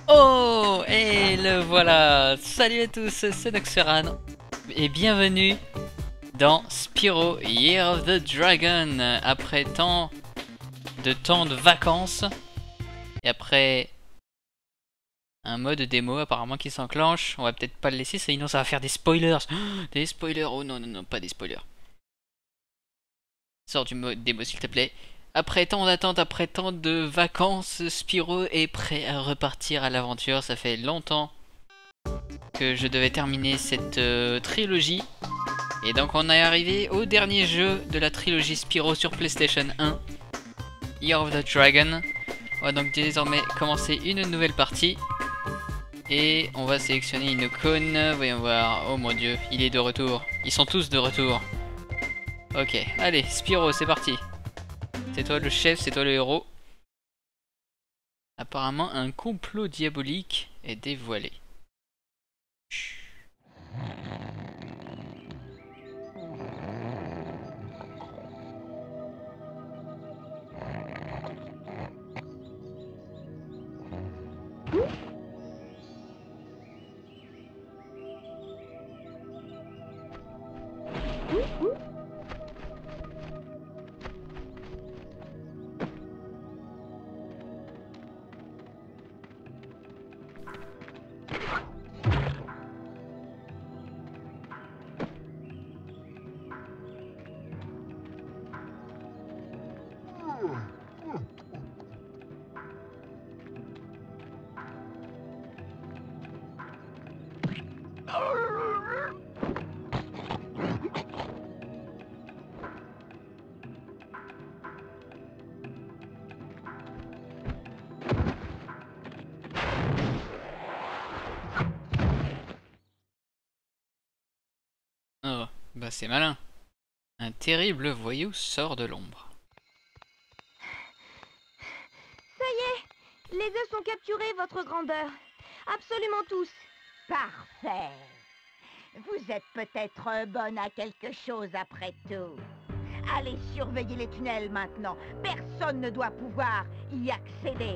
Oh, et le voilà. Salut à tous, c'est Noxferan et bienvenue dans Spyro Year of the Dragon. Après tant de vacances et après un mode démo apparemment qui s'enclenche, on va peut-être pas le laisser, sinon ça va faire des spoilers. Des spoilers, oh non, non, non, pas des spoilers. Sors du mode démo s'il te plaît. Après tant d'attente, après tant de vacances, Spyro est prêt à repartir à l'aventure. Ça fait longtemps que je devais terminer cette trilogie. Et donc on est arrivé au dernier jeu de la trilogie Spyro sur PlayStation 1, Year of the Dragon. On va donc désormais commencer une nouvelle partie. Et on va sélectionner une icône. Voyons voir. Oh mon dieu, il est de retour. Ils sont tous de retour. Ok, allez, Spyro, c'est parti. C'est toi le chef, c'est toi le héros. Apparemment, un complot diabolique est dévoilé. Chut. Oh, bah c'est malin. Un terrible voyou sort de l'ombre. Ça y est, les œufs sont capturés, votre grandeur. Absolument tous. Parfait. Vous êtes peut-être bonne à quelque chose après tout. Allez surveiller les tunnels maintenant. Personne ne doit pouvoir y accéder.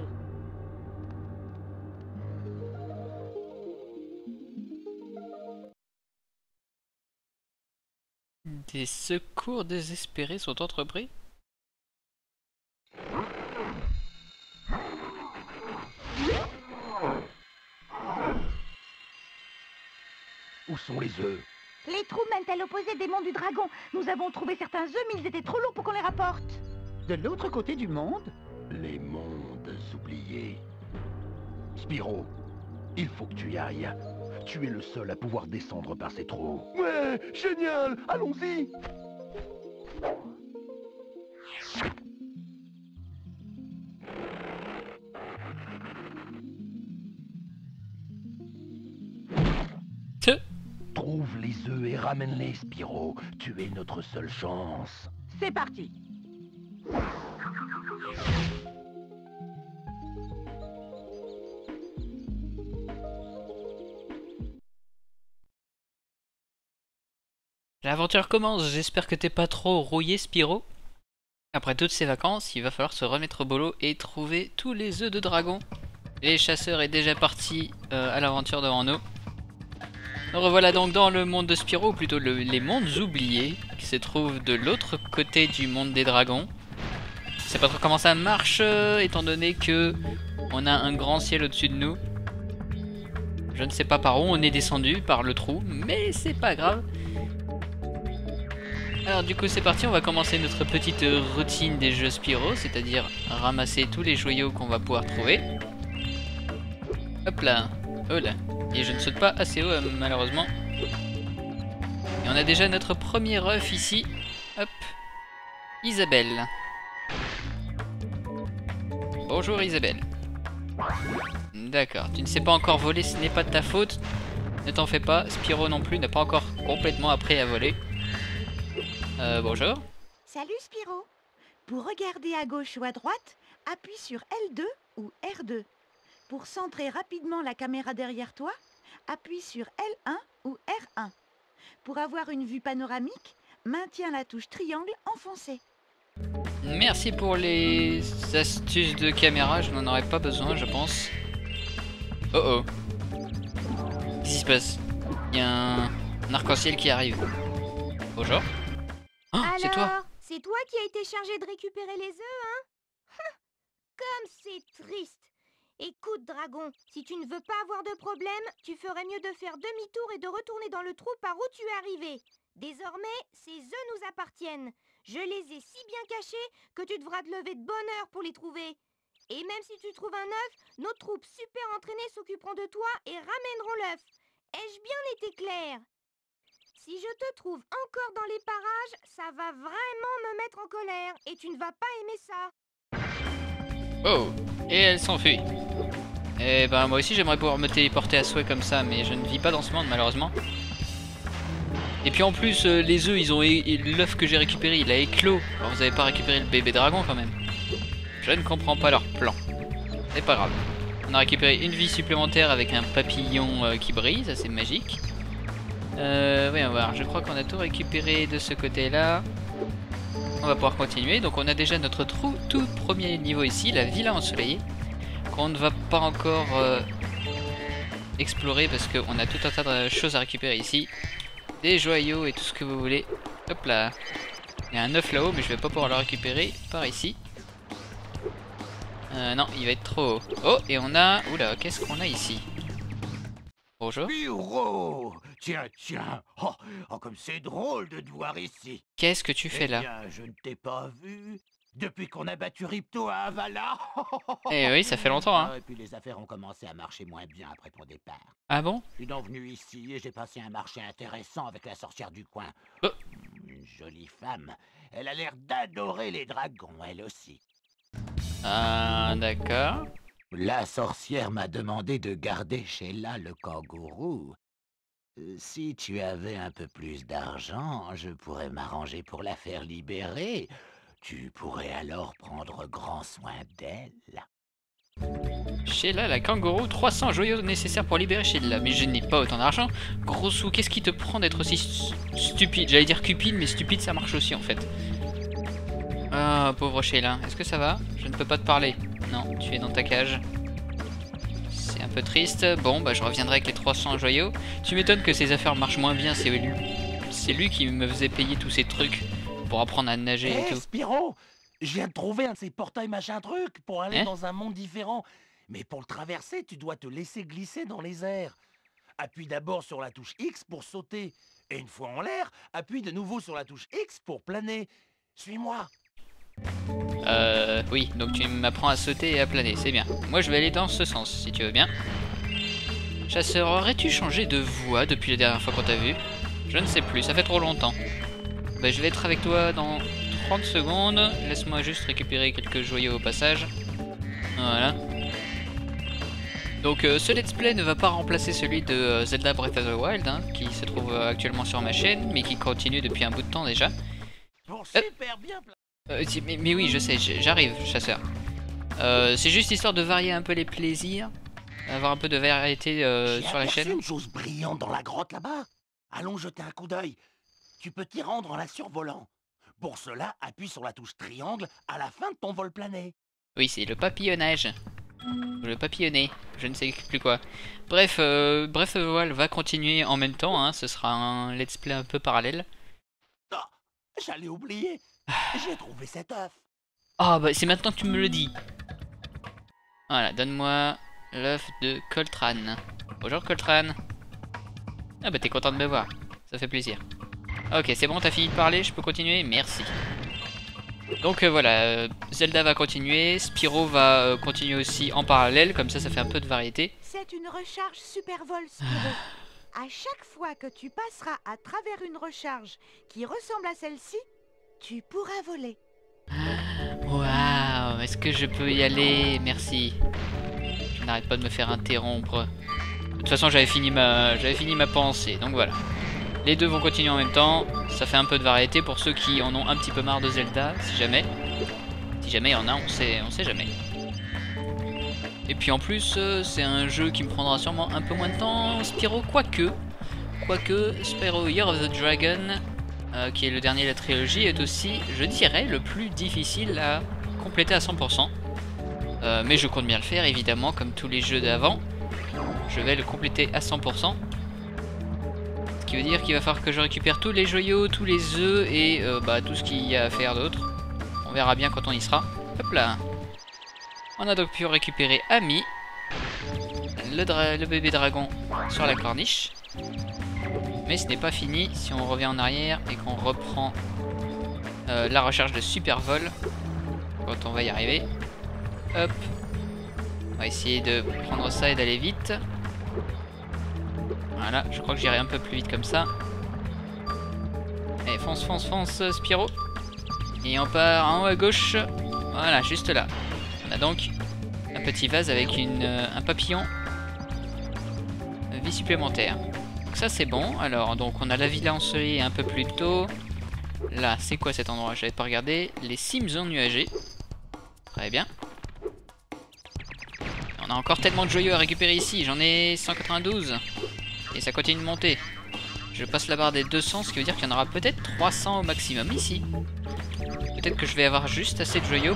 Des secours désespérés sont entrepris. Où sont les œufs? Les trous mènent à l'opposé des monts du dragon. Nous avons trouvé certains œufs, mais ils étaient trop lourds pour qu'on les rapporte. De l'autre côté du monde? Les mondes oubliés. Spyro, il faut que tu y ailles. Tu es le seul à pouvoir descendre par ces trous. Ouais, génial, allons-y. Trouve les œufs et ramène-les, Spyro. Tu es notre seule chance. C'est parti. L'aventure commence, j'espère que t'es pas trop rouillé Spyro. Après toutes ces vacances, il va falloir se remettre au boulot et trouver tous les œufs de dragon. Les chasseurs est déjà parti à l'aventure devant nous. Nous revoilà donc dans le monde de Spyro, ou plutôt les mondes oubliés, qui se trouvent de l'autre côté du monde des dragons. Je sais pas trop comment ça marche, étant donné que on a un grand ciel au-dessus de nous. Je ne sais pas par où on est descendu, par le trou, mais c'est pas grave. Alors du coup c'est parti, on va commencer notre petite routine des jeux Spyro, c'est-à-dire ramasser tous les joyaux qu'on va pouvoir trouver. Hop là, oh là, et je ne saute pas assez haut malheureusement. Et on a déjà notre premier œuf ici, hop, Isabelle. Bonjour Isabelle. D'accord, tu ne sais pas encore voler, ce n'est pas de ta faute, ne t'en fais pas, Spyro non plus n'a pas encore complètement appris à voler. Bonjour. Salut Spyro. Pour regarder à gauche ou à droite, appuie sur L2 ou R2. Pour centrer rapidement la caméra derrière toi, appuie sur L1 ou R1. Pour avoir une vue panoramique, maintiens la touche triangle enfoncée. Merci pour les astuces de caméra, je n'en aurais pas besoin je pense. Oh oh. Qu'est-ce qui se passe? Il y a un arc-en-ciel qui arrive. Bonjour. Oh, c'est toi. Alors, c'est toi qui as été chargé de récupérer les œufs, hein? Comme c'est triste. Écoute, dragon, si tu ne veux pas avoir de problème, tu ferais mieux de faire demi-tour et de retourner dans le trou par où tu es arrivé. Désormais, ces œufs nous appartiennent. Je les ai si bien cachés que tu devras te lever de bonne heure pour les trouver. Et même si tu trouves un œuf, nos troupes super entraînées s'occuperont de toi et ramèneront l'œuf. Ai-je bien été clair? Si je te trouve encore dans les parages, ça va vraiment me mettre en colère et tu ne vas pas aimer ça. Oh, et elle s'enfuit. Et ben moi aussi j'aimerais pouvoir me téléporter à souhait comme ça, mais je ne vis pas dans ce monde malheureusement. Et puis en plus les œufs, l'œuf que j'ai récupéré, il a éclos. Alors vous avez pas récupéré le bébé dragon quand même. Je ne comprends pas leur plan. C'est pas grave. On a récupéré une vie supplémentaire avec un papillon qui brille, ça c'est magique. Oui, on va voir. Je crois qu'on a tout récupéré de ce côté-là. On va pouvoir continuer. Donc on a déjà notre tout premier niveau ici, la villa ensoleillée, qu'on ne va pas encore explorer parce qu'on a tout un tas de choses à récupérer ici. Des joyaux et tout ce que vous voulez. Hop là. Il y a un œuf là-haut, mais je vais pas pouvoir le récupérer par ici. Non, il va être trop haut. Oh, et on a... Oula, qu'est-ce qu'on a ici? Bonjour. Spyro! Tiens, tiens. Oh, comme c'est drôle de te voir ici. Qu'est-ce que tu fais là? Eh bien, je ne t'ai pas vu depuis qu'on a battu Ripto à Avala. Eh oui, ça fait longtemps, hein. Et puis les affaires ont commencé à marcher moins bien après ton départ. Ah bon? Je suis donc venu ici et j'ai passé un marché intéressant avec la sorcière du coin. Oh. Une jolie femme. Elle a l'air d'adorer les dragons, elle aussi. Ah, d'accord. La sorcière m'a demandé de garder Sheila le kangourou. Si tu avais un peu plus d'argent, je pourrais m'arranger pour la faire libérer. Tu pourrais alors prendre grand soin d'elle. Sheila, la kangourou, 300 joyaux nécessaires pour libérer Sheila. Mais je n'ai pas autant d'argent. Gros sou, qu'est-ce qui te prend d'être aussi stupide? J'allais dire cupide, mais stupide ça marche aussi en fait. Ah, pauvre Sheila. Est-ce que ça va? Je ne peux pas te parler. Non, tu es dans ta cage. C'est un peu triste. Bon, bah je reviendrai avec les 300 joyaux. Tu m'étonnes que ces affaires marchent moins bien. C'est lui qui me faisait payer tous ces trucs pour apprendre à nager et tout. Spyro, je viens de trouver un de ces portails machin truc pour aller Hein? dans un monde différent. Mais pour le traverser, tu dois te laisser glisser dans les airs. Appuie d'abord sur la touche X pour sauter. Et une fois en l'air, appuie de nouveau sur la touche X pour planer. Suis-moi. Oui, donc tu m'apprends à sauter et à planer, c'est bien. Moi je vais aller dans ce sens, si tu veux bien. Chasseur, aurais-tu changé de voix depuis la dernière fois qu'on t'a vu? Je ne sais plus, ça fait trop longtemps. Bah je vais être avec toi dans 30 secondes. Laisse-moi juste récupérer quelques joyaux au passage. Voilà. Donc ce let's play ne va pas remplacer celui de Zelda Breath of the Wild, hein, qui se trouve actuellement sur ma chaîne, mais qui continue depuis un bout de temps déjà. Pour super bien. Mais oui, je sais, j'arrive, chasseur. C'est juste histoire de varier un peu les plaisirs, avoir un peu de variété sur la chaîne. Une chose brillante dans la grotte là-bas. Allons jeter un coup d'œil. Tu peux t'y rendre en la survolant. Pour cela, appuie sur la touche triangle à la fin de ton vol plané. Oui, c'est le papillonnage. Ou le papillonner, je ne sais plus quoi. Bref, Breath of the Wild va continuer en même temps, hein, ce sera un let's play un peu parallèle. Oh, j'allais oublier. J'ai trouvé cet œuf. Ah bah c'est maintenant que tu me le dis. Voilà, donne-moi l'œuf de Coltrane. Bonjour Coltrane. Ah bah t'es content de me voir, ça fait plaisir. Ok, c'est bon, t'as fini de parler, je peux continuer? Merci. Donc voilà, Zelda va continuer, Spyro va continuer aussi en parallèle, comme ça ça fait un peu de variété. C'est une recharge super vol, Spyro. À chaque fois que tu passeras à travers une recharge qui ressemble à celle-ci, tu pourras voler. Waouh, est-ce que je peux y aller? Merci. Je n'arrête pas de me faire interrompre. De toute façon, j'avais fini ma pensée, donc voilà. Les deux vont continuer en même temps. Ça fait un peu de variété pour ceux qui en ont un petit peu marre de Zelda, si jamais. Si jamais il y en a, on sait jamais. Et puis en plus, c'est un jeu qui me prendra sûrement un peu moins de temps. Spyro, quoique, Spyro Year of the Dragon, qui est le dernier de la trilogie, est aussi, je dirais, le plus difficile à compléter à 100%. Mais je compte bien le faire, évidemment, comme tous les jeux d'avant. je vais le compléter à 100%. Ce qui veut dire qu'il va falloir que je récupère tous les joyaux, tous les œufs et tout ce qu'il y a à faire d'autre. On verra bien quand on y sera. Hop là. On a donc pu récupérer Ami, le bébé dragon sur la corniche. Mais ce n'est pas fini si on revient en arrière et qu'on reprend la recherche de super vol. Quand on va y arriver. Hop. On va essayer de prendre ça et d'aller vite. Voilà, je crois que j'irai un peu plus vite comme ça. Allez, fonce, fonce, fonce, Spyro. Et on part en haut à gauche. Voilà, juste là. On a donc un petit vase avec un papillon. Vie supplémentaire. Donc ça c'est bon. Alors, donc on a la villa ensoleillée un peu plus tôt. Là, c'est quoi cet endroit? J'avais pas regardé. Les Sims ennuagés. Très bien. On a encore tellement de joyaux à récupérer ici. J'en ai 192. Et ça continue de monter. Je passe la barre des 200, ce qui veut dire qu'il y en aura peut-être 300 au maximum ici. Peut-être que je vais avoir juste assez de joyaux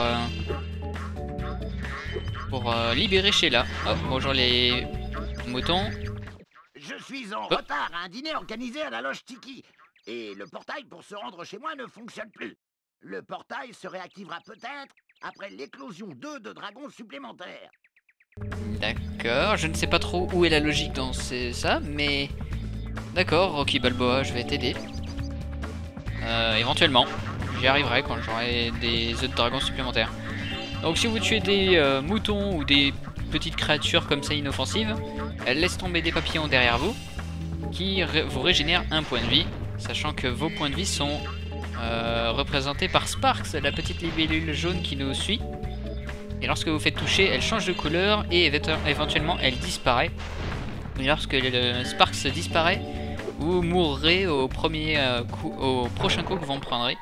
pour libérer Sheila. Oh, bonjour les moutons. Je suis en retard à un dîner organisé à la loge Tiki. Et le portail pour se rendre chez moi ne fonctionne plus. Le portail se réactivera peut-être après l'éclosion de dragons supplémentaires. D'accord, je ne sais pas trop où est la logique dans ça, mais... D'accord, Rocky Balboa, je vais t'aider. Éventuellement, j'y arriverai quand j'aurai des œufs de dragon supplémentaires. Donc si vous tuez des moutons ou des petites créatures comme ça inoffensives, elle laisse tomber des papillons derrière vous, qui vous régénèrent un point de vie, sachant que vos points de vie sont représentés par Sparks, la petite libellule jaune qui nous suit. Et lorsque vous faites toucher, elle change de couleur et éventuellement elle disparaît. Et lorsque le Sparks disparaît, vous mourrez au prochain coup que vous en prendrez.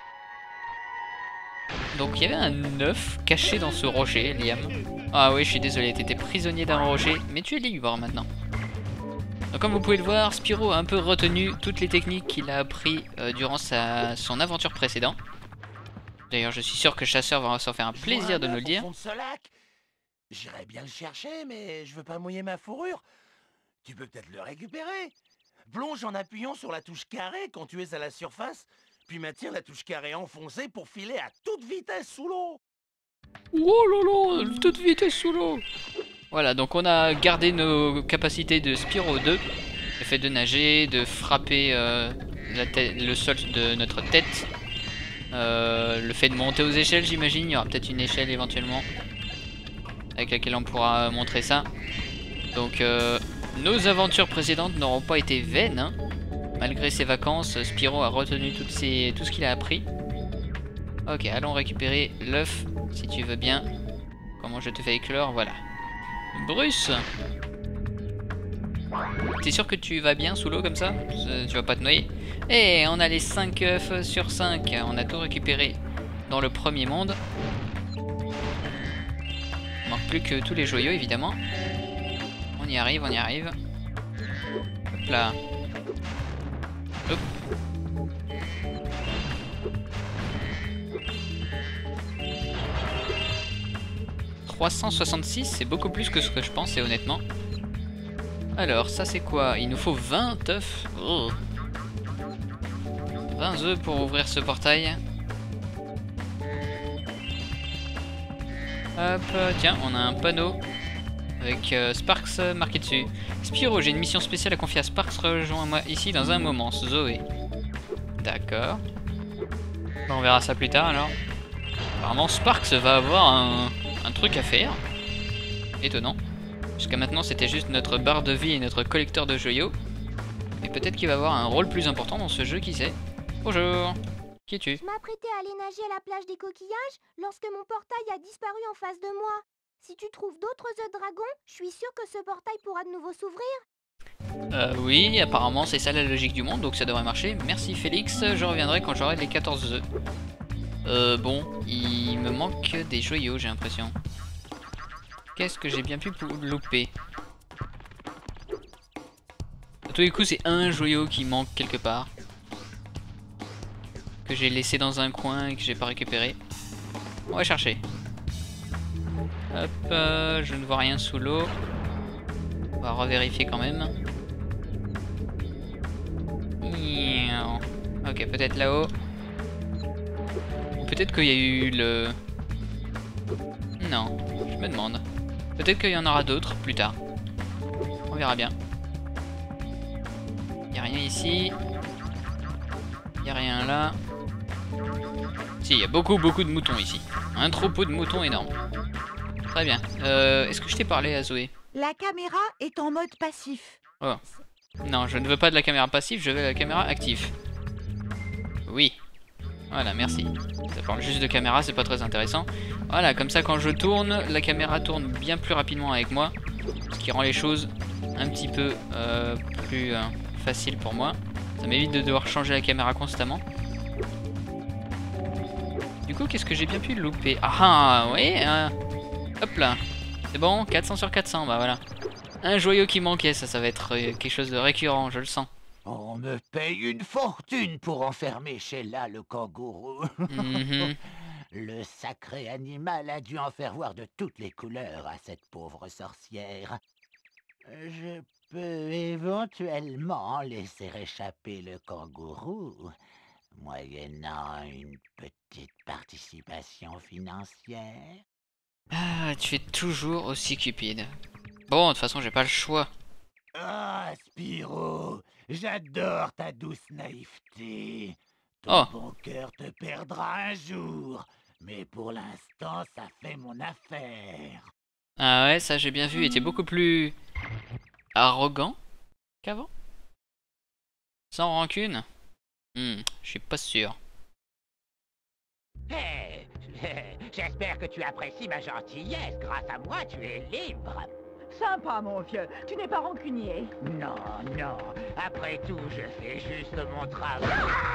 Donc il y avait un œuf caché dans ce rocher, Liam. Ah oui, je suis désolé, t'étais prisonnier d'un rocher, mais tu es libre maintenant. Donc comme vous pouvez le voir, Spyro a un peu retenu toutes les techniques qu'il a appris durant son aventure précédente. D'ailleurs, je suis sûr que Chasseur va s'en faire un plaisir de nous le dire. J'irais bien le chercher, mais je veux pas mouiller ma fourrure. Tu peux peut-être le récupérer. Plonge en appuyant sur la touche carré quand tu es à la surface, puis maintiens la touche carré enfoncée pour filer à toute vitesse sous l'eau. Oh là là, toute vitesse sous l'eau. Voilà, donc on a gardé nos capacités de Spyro 2. Le fait de nager, de frapper le sol de notre tête. Le fait de monter aux échelles, j'imagine. Il y aura peut-être une échelle éventuellement avec laquelle on pourra montrer ça. Donc nos aventures précédentes n'auront pas été vaines, hein. Malgré ses vacances, Spyro a retenu tout ce qu'il a appris. Ok, allons récupérer l'œuf si tu veux bien. Comment je te fais éclore, voilà. Bruce, t'es sûr que tu vas bien sous l'eau comme ça? Tu vas pas te noyer? Et on a les 5 œufs sur 5. On a tout récupéré dans le premier monde. Il manque plus que tous les joyaux évidemment. On y arrive, on y arrive. Hop là. Hop. « 366, c'est beaucoup plus que ce que je pensais honnêtement. Alors, ça c'est quoi? Il nous faut 20 œufs. Oh. 20 œufs pour ouvrir ce portail. Hop, tiens, on a un panneau avec Sparks marqué dessus. Spyro, j'ai une mission spéciale à confier à Sparks, rejoins-moi ici dans un moment, Zoé. D'accord. On verra ça plus tard alors. Apparemment Sparks va avoir un truc à faire. Étonnant. Jusqu'à maintenant c'était juste notre barre de vie et notre collecteur de joyaux. Et peut-être qu'il va avoir un rôle plus important dans ce jeu, qui sait. Bonjour. Qui es-tu? Je m'apprêtais à aller nager à la plage des coquillages lorsque mon portail a disparu en face de moi. Si tu trouves d'autres œufs de dragon, je suis sûre que ce portail pourra de nouveau s'ouvrir. Oui, apparemment c'est ça la logique du monde, donc ça devrait marcher. Merci Félix, je reviendrai quand j'aurai les 14 œufs. Bon, il me manque des joyaux, j'ai l'impression. Qu'est-ce que j'ai bien pu louper? À tous les coups, c'est un joyau qui manque quelque part. Que j'ai laissé dans un coin et que j'ai pas récupéré. On va chercher. Hop, je ne vois rien sous l'eau. va revérifier quand même. Ok, peut-être là-haut. Peut-être qu'il y a eu le... Non, je me demande. Peut-être qu'il y en aura d'autres plus tard. On verra bien. Il n'y a rien ici. Il n'y a rien là. Si, il y a beaucoup de moutons ici. Un troupeau de moutons énorme. Très bien. Est-ce que je t'ai parlé à Zoé? La caméra est en mode passif. Oh. Non, je ne veux pas de la caméra passive, je veux la caméra active. Oui. Voilà, merci. Ça parle juste de caméra, c'est pas très intéressant. Voilà, comme ça quand je tourne, la caméra tourne bien plus rapidement avec moi. Ce qui rend les choses un petit peu plus faciles pour moi. Ça m'évite de devoir changer la caméra constamment. Du coup, qu'est-ce que j'ai bien pu louper? Ah, oui, hop là. C'est bon, 400 sur 400, bah voilà. Un joyau qui manquait, ça va être quelque chose de récurrent, je le sens. On me paye une fortune pour enfermer Sheila le kangourou. Le sacré animal a dû en faire voir de toutes les couleurs à cette pauvre sorcière. Je peux éventuellement laisser échapper le kangourou, moyennant une petite participation financière. Ah, tu es toujours aussi cupide. Bon, de toute façon, j'ai pas le choix. Ah, Spyro, j'adore ta douce naïveté. Ton Oh. bon cœur te perdra un jour, mais pour l'instant, ça fait mon affaire. Ah ouais, ça j'ai bien vu, il était beaucoup plus arrogant qu'avant. Sans rancune. Je suis pas sûr. Hey, j'espère que tu apprécies ma gentillesse. Grâce à moi, tu es libre. Sympa, mon vieux. Tu n'es pas rancunier. Non, non. Après tout, je fais juste mon travail.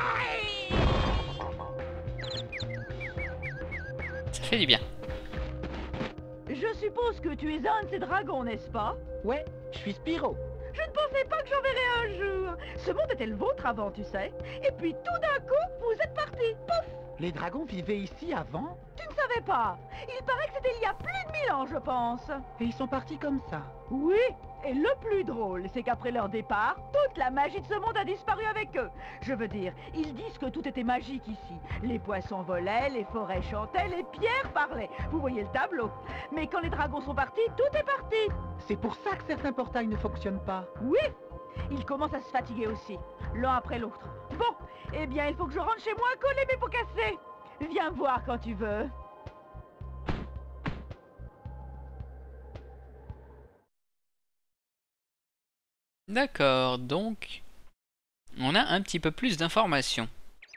Ça fait du bien. Je suppose que tu es un de ces dragons, n'est-ce pas? Ouais, je suis Spyro. Je ne pensais pas que j'en verrais un jour. Ce monde était le vôtre avant, tu sais. Et puis tout d'un coup, vous êtes partis. Pouf! Les dragons vivaient ici avant, Tu ne savais pas. Il paraît que c'était il y a plus de 1000 ans, je pense. et ils sont partis comme ça. Oui, et le plus drôle, c'est qu'après leur départ, toute la magie de ce monde a disparu avec eux. Je veux dire, ils disent que tout était magique ici. Les poissons volaient, les forêts chantaient, les pierres parlaient. Vous voyez le tableau. Mais quand les dragons sont partis, tout est parti. C'est pour ça que certains portails ne fonctionnent pas. Oui, ils commencent à se fatiguer aussi, l'un après l'autre. Bon, eh bien, il faut que je rentre chez moi coller mes pots cassés. Viens me voir quand tu veux. D'accord, donc on a un petit peu plus d'informations.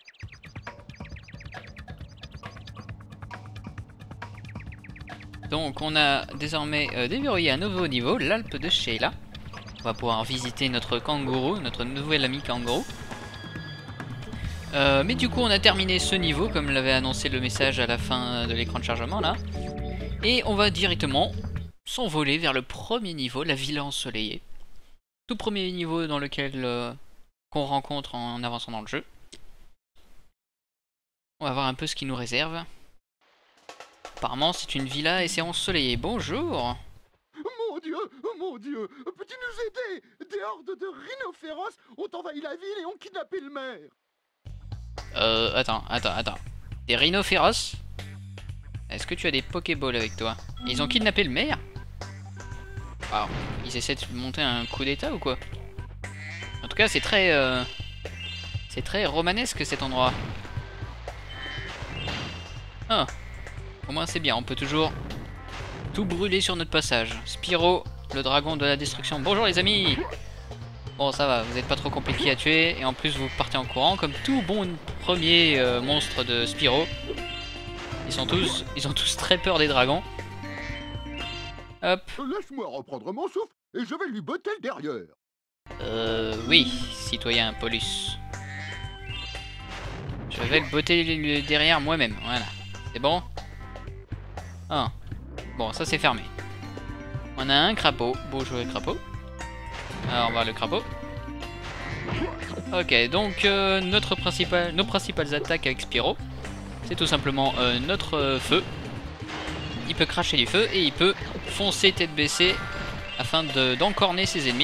Donc on a désormais déverrouillé un nouveau niveau, l'Alpe de Sheila. On va pouvoir visiter notre kangourou, notre nouvel ami kangourou. Mais du coup on a terminé ce niveau, comme l'avait annoncé le message à la fin de l'écran de chargement là. Et on va directement s'envoler vers le premier niveau, la Villa Ensoleillée. Tout premier niveau dans lequel qu'on rencontre en avançant dans le jeu. On va voir un peu ce qu'il nous réserve. Apparemment c'est une villa et c'est ensoleillé. Bonjour. Mon Dieu, peux-tu nous aider? Des hordes de rhinocéros ont envahi la ville et ont kidnappé le maire. Attends. Des rhinocéros? Est-ce que tu as des Pokéballs avec toi? Ils ont kidnappé le maire? Wow. Ils essaient de monter un coup d'état ou quoi? En tout cas c'est très romanesque cet endroit. Ah, au moins c'est bien, on peut toujours tout brûler sur notre passage. Spyro, le dragon de la destruction. Bonjour les amis. Bon ça va, vous n'êtes pas trop compliqué à tuer. Et en plus vous partez en courant comme tout bon premier monstre de Spyro. Ils ont tous très peur des dragons. Hop. Laisse-moi reprendre mon souffle et je vais lui botter le derrière. Oui, citoyen Paulus. Je vais le botter le derrière moi-même, voilà. C'est bon? Ah. Bon, ça c'est fermé. On a un crapaud. Beau jouet crapaud. Alors on va le crapaud. Ok, donc nos principales attaques avec Spyro, c'est tout simplement notre feu. Il peut cracher du feu et il peut foncer tête baissée afin d'encorner ses ennemis.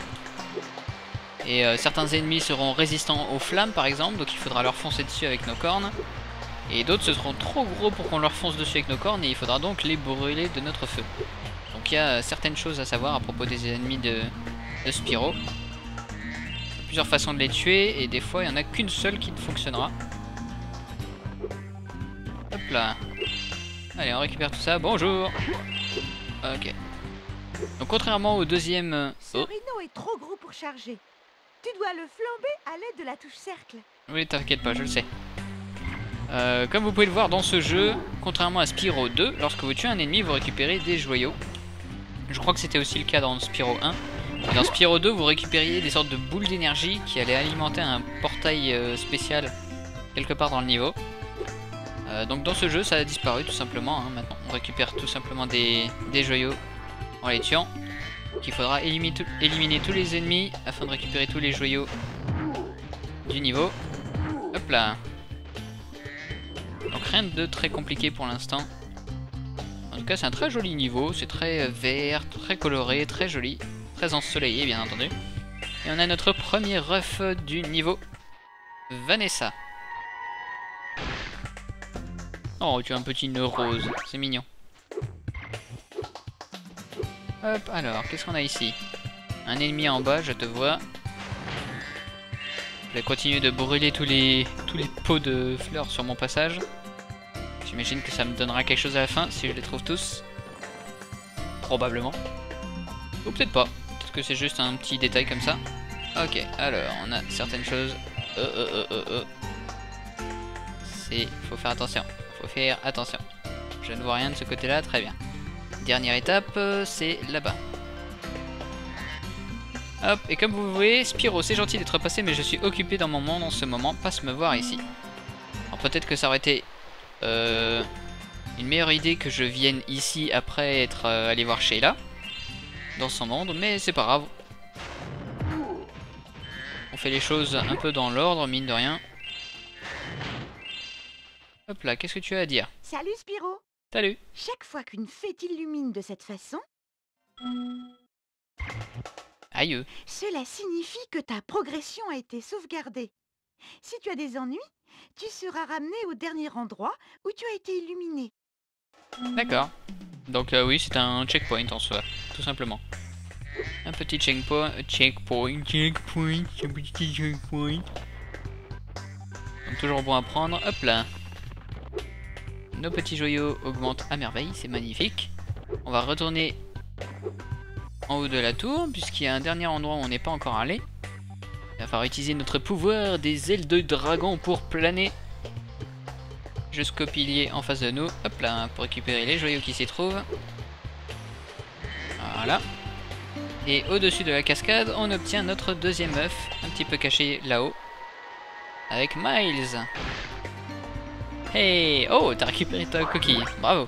Et certains ennemis seront résistants aux flammes par exemple, donc il faudra leur foncer dessus avec nos cornes. Et d'autres ce seront trop gros pour qu'on leur fonce dessus avec nos cornes et il faudra donc les brûler de notre feu. Donc il y a certaines choses à savoir à propos des ennemis de Spyro. Plusieurs façons de les tuer et des fois il n'y en a qu'une seule qui fonctionnera. Hop là. Allez, on récupère tout ça. Bonjour. Ok. Donc contrairement au deuxième... Ce rhino est trop gros pour charger. Tu dois le flamber à l'aide de la touche cercle. Oui, t'inquiète pas, je le sais. Comme vous pouvez le voir dans ce jeu, contrairement à Spyro 2, lorsque vous tuez un ennemi, vous récupérez des joyaux. Je crois que c'était aussi le cas dans Spyro 1. Et dans Spyro 2, vous récupériez des sortes de boules d'énergie qui allaient alimenter un portail spécial quelque part dans le niveau. Donc dans ce jeu, ça a disparu tout simplement. Hein. Maintenant, on récupère tout simplement des joyaux en les tuant. Donc il faudra éliminer tous les ennemis afin de récupérer tous les joyaux du niveau. Hop là. Donc rien de très compliqué pour l'instant. En tout cas c'est un très joli niveau, c'est très vert, très coloré, très joli, très ensoleillé bien entendu. Et on a notre premier ref du niveau, Vanessa. Oh tu as un petit nœud rose, c'est mignon. Hop, alors qu'est-ce qu'on a ici? Un ennemi en bas, je te vois. Je vais continuer de brûler tous les pots de fleurs sur mon passage. J'imagine que ça me donnera quelque chose à la fin si je les trouve tous. Probablement. Ou peut-être pas. Peut-être que c'est juste un petit détail comme ça. Ok, alors on a certaines choses. Faut faire attention. Faut faire attention. Je ne vois rien de ce côté-là, très bien. Dernière étape, c'est là-bas. Hop, et comme vous voyez, Spyro, c'est gentil d'être passé, mais je suis occupé dans mon monde en ce moment, passe me voir ici. Alors peut-être que ça aurait été une meilleure idée que je vienne ici après être allé voir Sheila dans son monde, mais c'est pas grave. On fait les choses un peu dans l'ordre, mine de rien. Hop là, qu'est-ce que tu as à dire? Salut Spyro. Salut. Chaque fois qu'une fée t'illumine de cette façon, Aïe. cela signifie que ta progression a été sauvegardée. Si tu as des ennuis, tu seras ramené au dernier endroit où tu as été illuminé. D'accord. Donc oui, c'est un checkpoint en soi, tout simplement. Un petit checkpoint, un petit checkpoint. Donc toujours bon à prendre. Hop là. Nos petits joyaux augmentent à merveille, c'est magnifique. On va retourner en haut de la tour, puisqu'il y a un dernier endroit où on n'est pas encore allé. Il va falloir utiliser notre pouvoir des ailes de dragon pour planer jusqu'au pilier en face de nous. Hop là, pour récupérer les joyaux qui s'y trouvent. Voilà. Et au-dessus de la cascade, on obtient notre deuxième œuf, un petit peu caché là-haut, avec Miles. Hey! Oh, t'as récupéré ta coquille, bravo.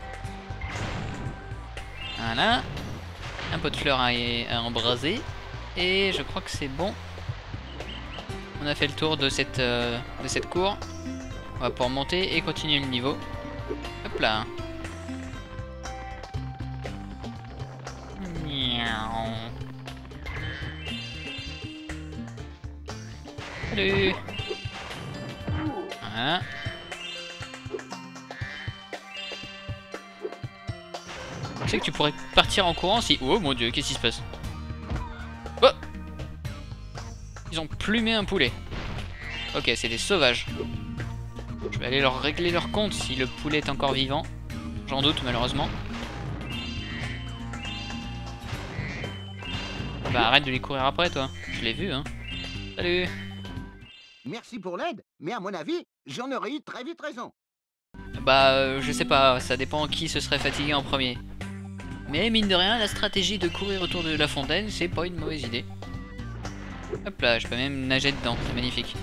Voilà. Un pot de fleurs à embraser. Et je crois que c'est bon. On a fait le tour de cette cour. On va pouvoir monter et continuer le niveau. Hop là. Salut. Voilà. Tu sais que tu pourrais partir en courant si... Oh mon dieu, qu'est-ce qui se passe? Oh, ils ont plumé un poulet. Ok, c'est des sauvages. Je vais aller leur régler leur compte si le poulet est encore vivant. J'en doute malheureusement. Bah arrête de les courir après toi. Je l'ai vu hein. Salut. Merci pour l'aide, mais à mon avis, j'en aurais eu très vite raison. Bah je sais pas, ça dépend qui se serait fatigué en premier. Mais mine de rien, la stratégie de courir autour de la fontaine, c'est pas une mauvaise idée. Hop là, je peux même nager dedans, c'est magnifique.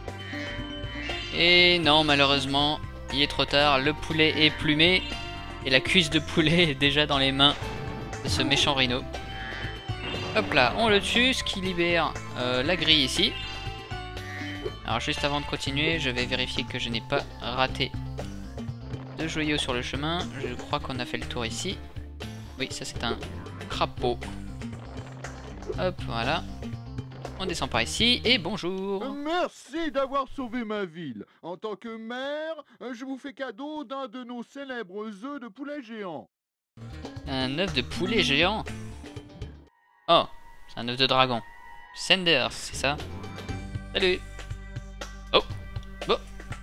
Et non, malheureusement, il est trop tard, le poulet est plumé. Et la cuisse de poulet est déjà dans les mains de ce méchant rhino. Hop là, on le tue, ce qui libère la grille ici. Alors juste avant de continuer, je vais vérifier que je n'ai pas raté de joyaux sur le chemin. Je crois qu'on a fait le tour ici. Oui, ça c'est un crapaud. Hop, voilà. On descend par ici et bonjour. Merci d'avoir sauvé ma ville. En tant que maire, je vous fais cadeau d'un de nos célèbres œufs de poulet géant. Un œuf de poulet géant. Oh, c'est un œuf de dragon. Sanders, c'est ça? Salut. Oh, bon.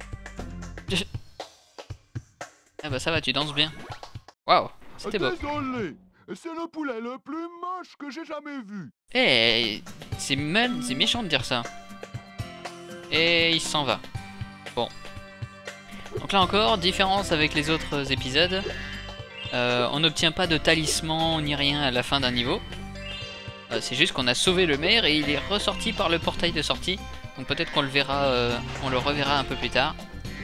Ah bah ça va, tu danses bien. Waouh, c'était beau. Désolé, c'est le poulet le plus moche que j'ai jamais vu. Eh, c'est méchant de dire ça. Et il s'en va. Bon. Donc là encore, différence avec les autres épisodes. On n'obtient pas de talisman ni rien à la fin d'un niveau. C'est juste qu'on a sauvé le maire et il est ressorti par le portail de sortie. Donc peut-être qu'on le verra, on le reverra un peu plus tard.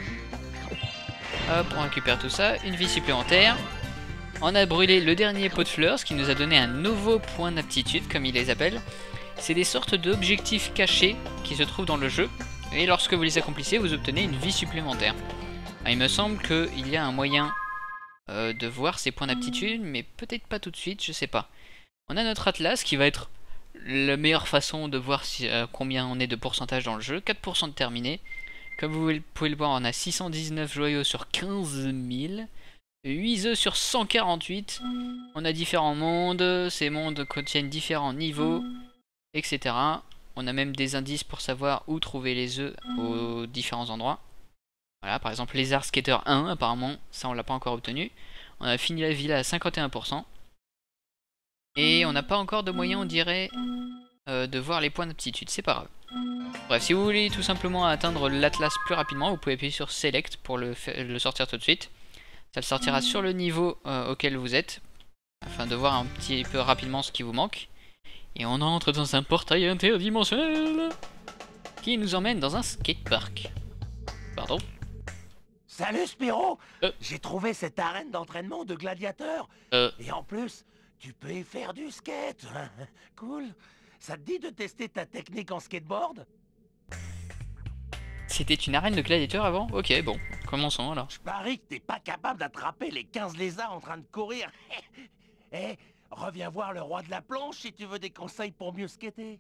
Hop, on récupère tout ça. Une vie supplémentaire. On a brûlé le dernier pot de fleurs, ce qui nous a donné un nouveau point d'aptitude, comme ils les appellent. C'est des sortes d'objectifs cachés qui se trouvent dans le jeu. Et lorsque vous les accomplissez, vous obtenez une vie supplémentaire. Alors, il me semble qu'il y a un moyen de voir ces points d'aptitude, mais peut-être pas tout de suite, je sais pas. On a notre atlas qui va être la meilleure façon de voir si, combien on est de pourcentage dans le jeu. 4% de terminé. Comme vous pouvez le voir, on a 619 joyaux sur 15 000. 8 œufs sur 148. On a différents mondes. Ces mondes contiennent différents niveaux, etc. On a même des indices pour savoir où trouver les œufs aux différents endroits. Voilà, par exemple, lézard skater 1, apparemment, ça on l'a pas encore obtenu. On a fini la villa à 51%. Et on n'a pas encore de moyen, on dirait, de voir les points d'aptitude, c'est pas grave. Bref, si vous voulez tout simplement atteindre l'Atlas plus rapidement, vous pouvez appuyer sur Select pour le sortir tout de suite. Ça le sortira sur le niveau auquel vous êtes, afin de voir un petit peu rapidement ce qui vous manque. Et on entre dans un portail interdimensionnel qui nous emmène dans un skatepark. Pardon? Salut Spyro. J'ai trouvé cette arène d'entraînement de gladiateurs. Et en plus, tu peux y faire du skate. Cool. Ça te dit de tester ta technique en skateboard? C'était une arène de gladiateurs avant? Ok, bon, commençons alors. Je parie que t'es pas capable d'attraper les 15 lézards en train de courir. Eh, reviens voir le roi de la planche si tu veux des conseils pour mieux skater.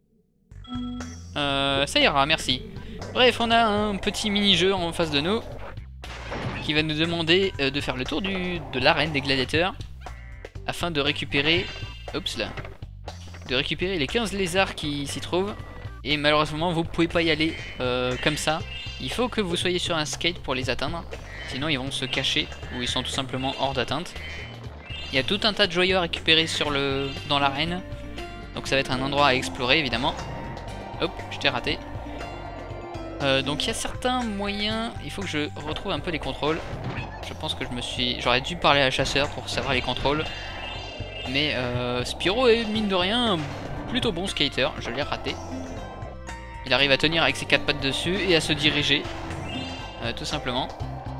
Ça ira, merci. Bref, on a un petit mini-jeu en face de nous qui va nous demander de faire le tour de l'arène des gladiateurs afin de récupérer... Oups là. De récupérer les 15 lézards qui s'y trouvent. Et malheureusement, vous pouvez pas y aller comme ça. Il faut que vous soyez sur un skate pour les atteindre. Sinon, ils vont se cacher ou ils sont tout simplement hors d'atteinte. Il y a tout un tas de joyaux à récupérer dans l'arène. Donc ça va être un endroit à explorer, évidemment. Hop, je t'ai raté. Donc il y a certains moyens. Il faut que je retrouve un peu les contrôles. Je pense que j'aurais dû parler à Chasseur pour savoir les contrôles. Mais Spyro est, mine de rien, un plutôt bon skater. Je l'ai raté. Il arrive à tenir avec ses 4 pattes dessus et à se diriger. Tout simplement.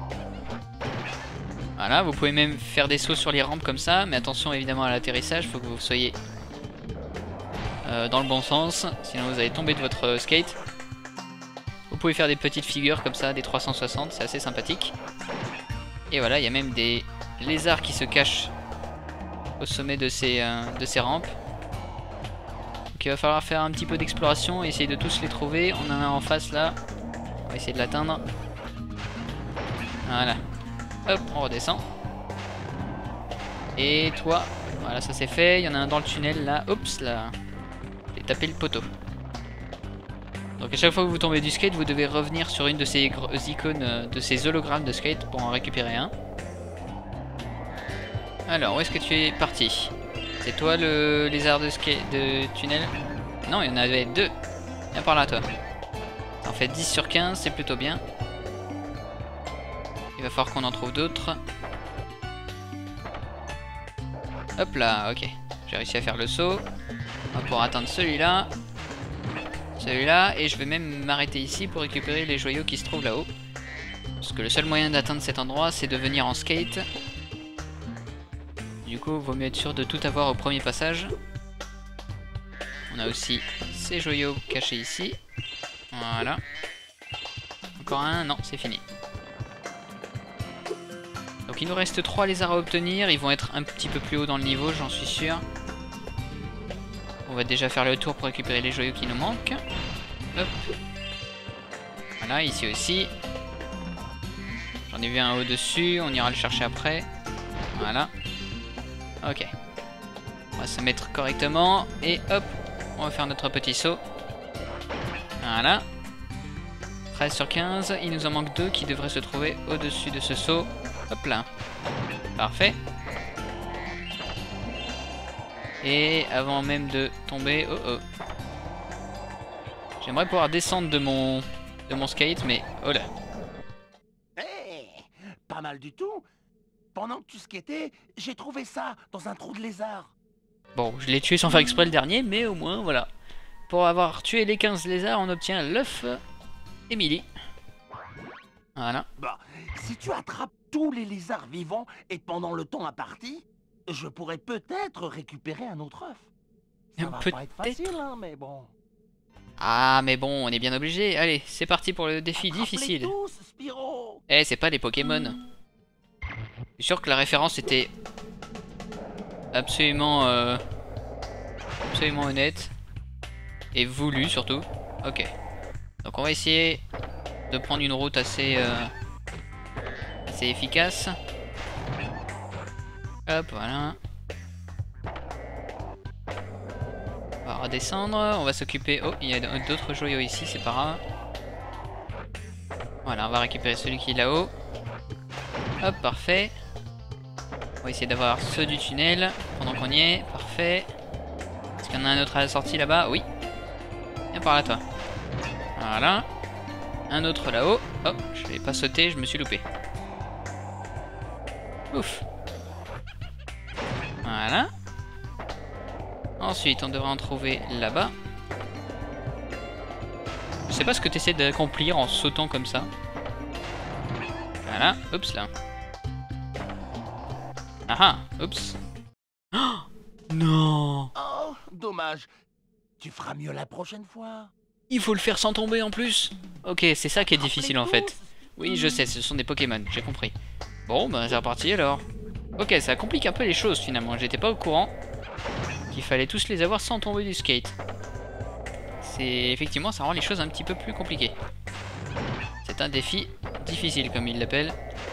Voilà, vous pouvez même faire des sauts sur les rampes comme ça. Mais attention évidemment à l'atterrissage. Il faut que vous soyez dans le bon sens. Sinon vous allez tomber de votre skate. Vous pouvez faire des petites figures comme ça, des 360. C'est assez sympathique. Et voilà, il y a même des lézards qui se cachent au sommet de ces rampes. Donc il va falloir faire un petit peu d'exploration et essayer de tous les trouver. On en a un en face là. On va essayer de l'atteindre. Voilà. Hop, on redescend. Et toi, voilà, ça c'est fait. Il y en a un dans le tunnel là. Oups là. J'ai tapé le poteau. Donc à chaque fois que vous tombez du skate, vous devez revenir sur une de ces icônes, de ces hologrammes de skate pour en récupérer un. Alors, où est-ce que tu es parti? C'est toi le lézard de tunnel? Non, il y en avait 2. Viens par là, toi. Ça en fait 10 sur 15, c'est plutôt bien. Il va falloir qu'on en trouve d'autres. Hop là, ok. J'ai réussi à faire le saut. On va pouvoir atteindre celui-là. Celui-là. Et je vais même m'arrêter ici pour récupérer les joyaux qui se trouvent là-haut. Parce que le seul moyen d'atteindre cet endroit, c'est de venir en skate. Du coup, il vaut mieux être sûr de tout avoir au premier passage. On a aussi ces joyaux cachés ici. Voilà. Encore un, non, c'est fini. Donc il nous reste 3 lézards à obtenir. Ils vont être un petit peu plus haut dans le niveau, j'en suis sûr. va déjà faire le tour pour récupérer les joyaux qui nous manquent. Hop. Voilà, ici aussi. J'en ai vu un au-dessus, on ira le chercher après. Voilà. Ok. On va se mettre correctement. Et hop, on va faire notre petit saut. Voilà. 13 sur 15. Il nous en manque 2 qui devraient se trouver au-dessus de ce saut. Hop là. Parfait. Et avant même de tomber... Oh oh. J'aimerais pouvoir descendre de mon skate, mais... Oh là. Hey, pas mal du tout. Pendant que tu skatais, j'ai trouvé ça dans un trou de lézard. Bon, je l'ai tué sans faire exprès le dernier, mais au moins, voilà. Pour avoir tué les 15 lézards, on obtient l'œuf Emily. Voilà. Bah, si tu attrapes tous les lézards vivants et pendant le temps imparti, je pourrais peut-être récupérer un autre œuf. Ça va pas être facile, hein, mais bon. Ah, mais bon, on est bien obligé. Allez, c'est parti pour le défi difficile. Tous, Spyro. Eh, c'est pas les Pokémon. Je suis sûr que la référence était absolument honnête. Et voulue, surtout. Ok. Donc on va essayer de prendre une route assez efficace. Hop, voilà. On va redescendre, on va s'occuper... Oh, il y a d'autres joyaux ici, c'est pas grave. Voilà, on va récupérer celui qui est là-haut. Hop, parfait. On va essayer d'avoir ceux du tunnel pendant qu'on y est. Parfait. Est-ce qu'il y en a un autre à la sortie là-bas? Oui. Viens par là, toi. Voilà. Un autre là-haut. Oh, je vais pas sauter, je me suis loupé. Ouf. Voilà. Ensuite, on devrait en trouver là-bas. Je sais pas ce que tu essaies d'accomplir en sautant comme ça. Voilà. Oups là. Ah ah. Oups. Oh non. Oh, dommage. Tu feras mieux la prochaine fois. Il faut le faire sans tomber en plus. Ok, c'est ça qui est difficile en fait. Oui, je sais, ce sont des Pokémon, j'ai compris. Bon, bah c'est reparti alors. Ok, ça complique un peu les choses finalement. J'étais pas au courant qu'il fallait tous les avoir sans tomber du skate. C'est effectivement, ça rend les choses un petit peu plus compliquées. C'est un défi difficile comme il l'appelle.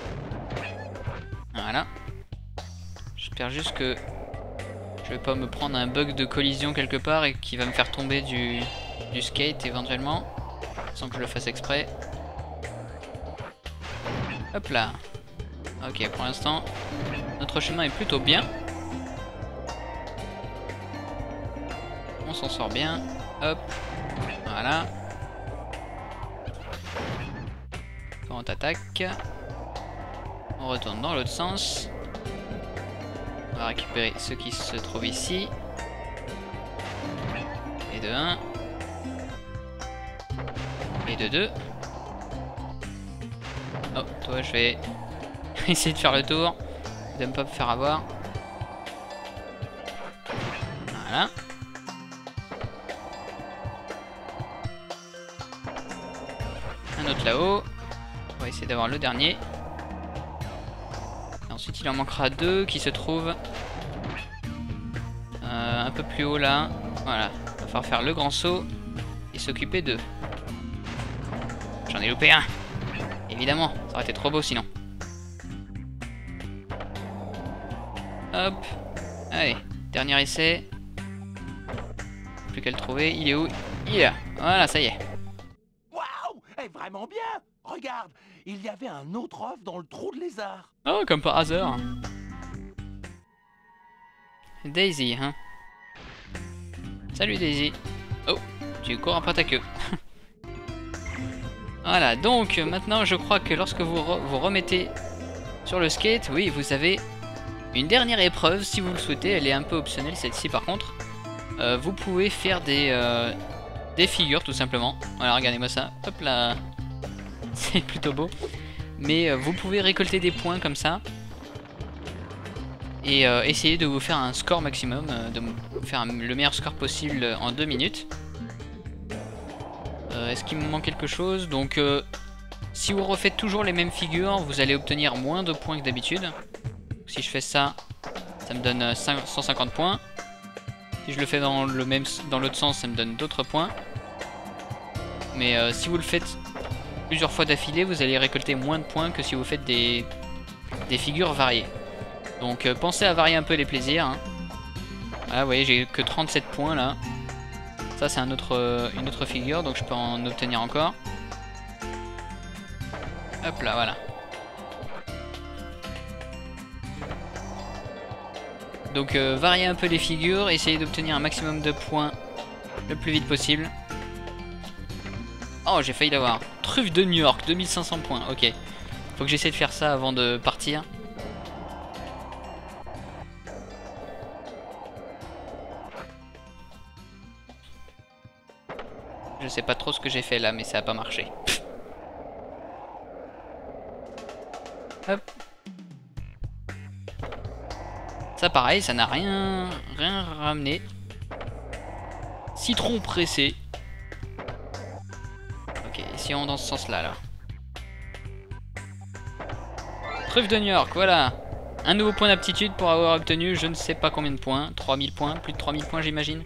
Voilà. J'espère juste que je vais pas me prendre un bug de collision quelque part et qui va me faire tomber du skate éventuellement, sans que je le fasse exprès. Hop là. Ok, pour l'instant, notre chemin est plutôt bien. On s'en sort bien. Hop. Voilà. Quand on attaque, on retourne dans l'autre sens. On va récupérer ceux qui se trouvent ici. Et de 1. Et de 2. Oh, toi je vais essayer de faire le tour. De ne pas me faire avoir. Voilà. Un autre là-haut. On va essayer d'avoir le dernier. Et ensuite il en manquera 2 qui se trouvent un peu plus haut là. Voilà. Il va falloir faire le grand saut et s'occuper d'eux. J'en ai loupé un. Évidemment, ça aurait été trop beau sinon. Hop. Allez, dernier essai. Plus qu'à le trouver. Il est où? Il est là. Voilà, ça y est. Waouh, vraiment bien. Regarde, il y avait un autre œuf dans le trou de lézard. Oh, comme par hasard. Daisy, hein. Salut Daisy. Oh, tu cours après ta queue. Voilà, donc maintenant je crois que lorsque vous remettez sur le skate, oui, vous avez une dernière épreuve si vous le souhaitez. Elle est un peu optionnelle celle-ci par contre. Vous pouvez faire des figures tout simplement. Voilà, regardez-moi ça. Hop là. C'est plutôt beau. Mais vous pouvez récolter des points comme ça. Et essayer de vous faire un score maximum. De faire le meilleur score possible en 2 minutes. Est-ce qu'il me manque quelque chose? Donc si vous refaites toujours les mêmes figures, vous allez obtenir moins de points que d'habitude. Si je fais ça, ça me donne 150 points. Si je le fais dans l'autre sens, ça me donne d'autres points. Mais si vous le faites plusieurs fois d'affilée, vous allez récolter moins de points que si vous faites des figures variées. Donc pensez à varier un peu les plaisirs. Hein. Voilà, vous voyez, j'ai que 37 points là. Ça c'est une autre figure, donc je peux en obtenir encore. Hop là, voilà. Donc variez un peu les figures, essayez d'obtenir un maximum de points le plus vite possible. Oh, j'ai failli l'avoir. Truffe de New York, 2500 points, ok. Faut que j'essaie de faire ça avant de partir. Je sais pas trop ce que j'ai fait là, mais ça a pas marché. Hop. Ça pareil, ça n'a rien ramené. Citron pressé. Ok, essayons dans ce sens-là, là. Truffe de New York, voilà. Un nouveau point d'aptitude pour avoir obtenu je ne sais pas combien de points. 3000 points, plus de 3000 points j'imagine.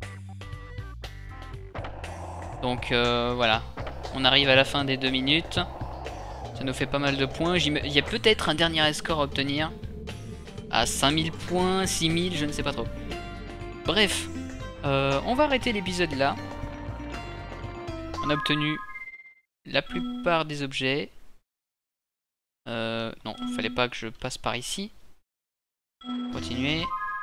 Donc voilà. On arrive à la fin des 2 minutes. Ça nous fait pas mal de points. Il y a peut-être un dernier score à obtenir. À 5000 points, 6000, je ne sais pas trop. Bref. On va arrêter l'épisode là. On a obtenu la plupart des objets. Non, il fallait pas que je passe par ici. Continuer.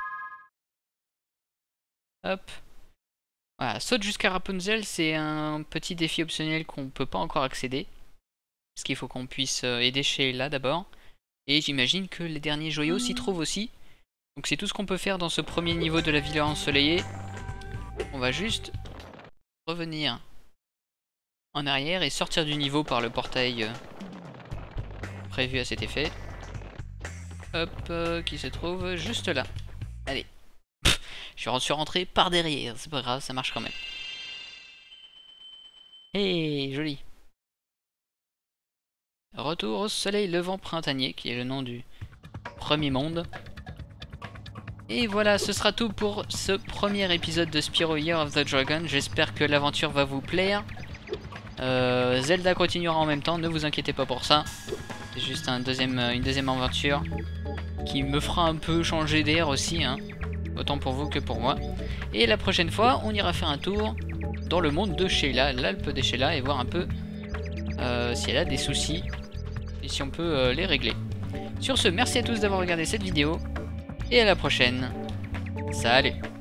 Hop. Voilà, saute jusqu'à Rapunzel, c'est un petit défi optionnel qu'on peut pas encore accéder. Parce qu'il faut qu'on puisse aider Sheila d'abord. Et j'imagine que les derniers joyaux s'y trouvent aussi. Donc c'est tout ce qu'on peut faire dans ce premier niveau de la villa ensoleillée. On va juste revenir en arrière et sortir du niveau par le portail prévu à cet effet. Hop, qui se trouve juste là. Allez. Je suis rentré par derrière, c'est pas grave, ça marche quand même. Hey, joli. Retour au soleil levant printanier, qui est le nom du premier monde. Et voilà, ce sera tout pour ce premier épisode de Spyro Year of the Dragon. J'espère que l'aventure va vous plaire. Zelda continuera en même temps, ne vous inquiétez pas pour ça. C'est juste une deuxième aventure qui me fera un peu changer d'air aussi, hein. Autant pour vous que pour moi. Et la prochaine fois, on ira faire un tour dans le monde de Sheila, l'Alpe de Sheila, et voir un peu si elle a des soucis et si on peut les régler. Sur ce, merci à tous d'avoir regardé cette vidéo et à la prochaine. Salut!